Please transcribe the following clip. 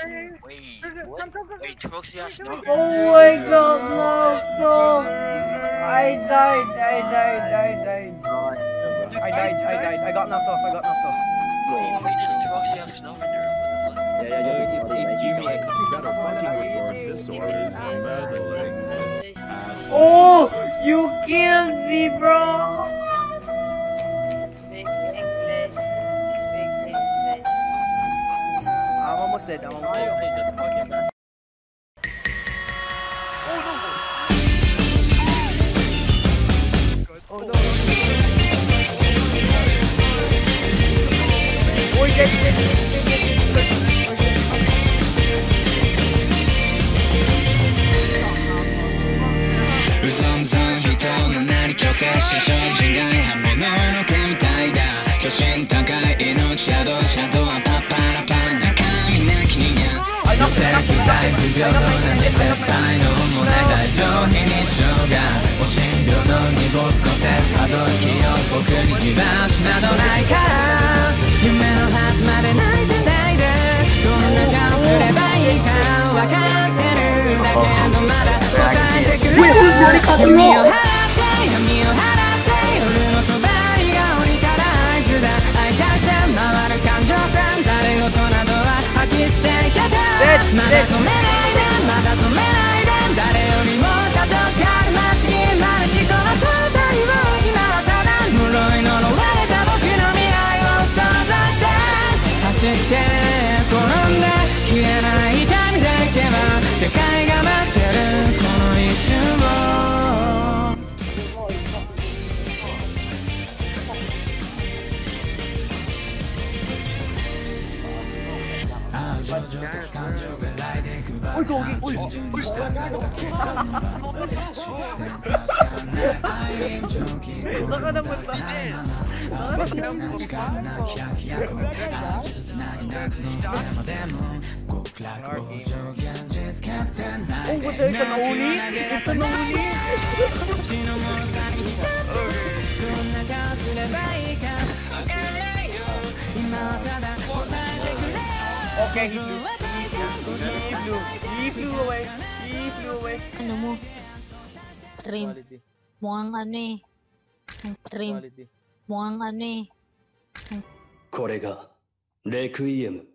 Wait, what? Wait, Troxy has no. Oh my god, no! I died. I got knocked off. Wait, does Troxy have snuff in there? What the fuck? It's Jimmy. Better fucking report this or is meddling with Oh, you killed me, bro! I'm almost dead. Oh no! Oh, dead. 精神外刃物の毛みたいだ巨神高い命シャドウはパッパラパラ中身なき人間寄せる期待不平等な人生才能もない大上非日常がおしん平等に没個性たどる気を僕に居場所などないから夢の果てまで泣いてないでどんな顔すればいいか分かってるだけどまだ答えてくれる闇を闇を払って夜の帳が降りたら合図だ愛化して回る感情線ざれ言などは吐き捨てけてまだ止めないでまだ止めないで誰よりも里かる街にまるしこの正体を今はただ呪い呪われた僕の未来を想像して走って転んで消えない痛みでいけば世界が待ってるこの一瞬を Okay, he flew away. Ano mo? Trim. Mukhang ano eh. Trim. Mukhang ano eh. これがレクイエム